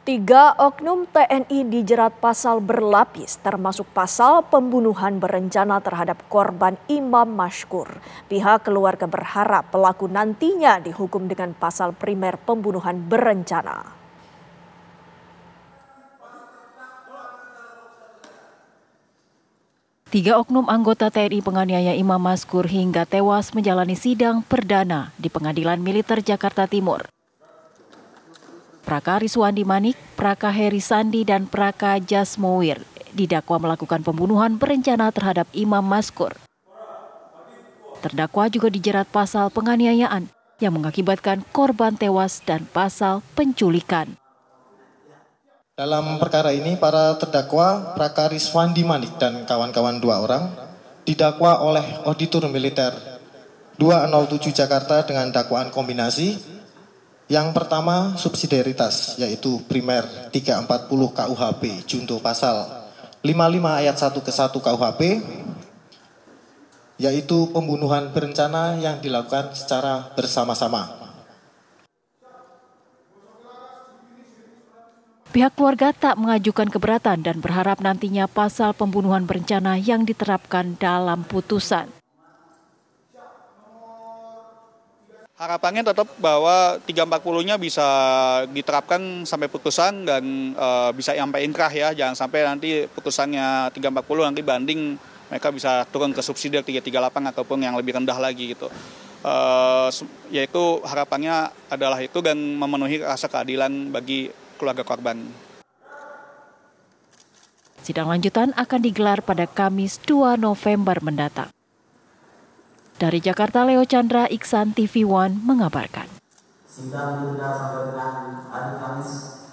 3 oknum TNI dijerat pasal berlapis, termasuk pasal pembunuhan berencana terhadap korban Imam Mashkur. Pihak keluarga berharap pelaku nantinya dihukum dengan pasal primer pembunuhan berencana. Tiga oknum anggota TNI penganiaya Imam Mashkur hingga tewas menjalani sidang perdana di Pengadilan Militer Jakarta Timur. Praka Riswandi Manik, Praka Heri Sandi, dan Praka Jasmowir didakwa melakukan pembunuhan berencana terhadap Imam Mashkur. Terdakwa juga dijerat pasal penganiayaan yang mengakibatkan korban tewas dan pasal penculikan. Dalam perkara ini, para terdakwa Praka Riswandi Manik dan kawan-kawan 2 orang didakwa oleh Auditor Militer 207 Jakarta dengan dakwaan kombinasi. Yang pertama, subsidiaritas, yaitu primer 340 KUHP junto pasal 55 ayat 1 ke 1 KUHP, yaitu pembunuhan berencana yang dilakukan secara bersama-sama. Pihak keluarga tak mengajukan keberatan dan berharap nantinya pasal pembunuhan berencana yang diterapkan dalam putusan. Harapannya tetap bahwa 340-nya bisa diterapkan sampai putusan dan bisa sampai inkrah ya. Jangan sampai nanti putusannya 340 nanti banding mereka bisa turun ke subsidi 338 ataupun yang lebih rendah lagi gitu. Yaitu harapannya adalah itu dan memenuhi rasa keadilan bagi keluarga korban. Sidang lanjutan akan digelar pada Kamis 2 November mendatang. Dari Jakarta, Leo Chandra, Iksan TV One mengabarkan. Sidang ditunda sampai dengan hari Kamis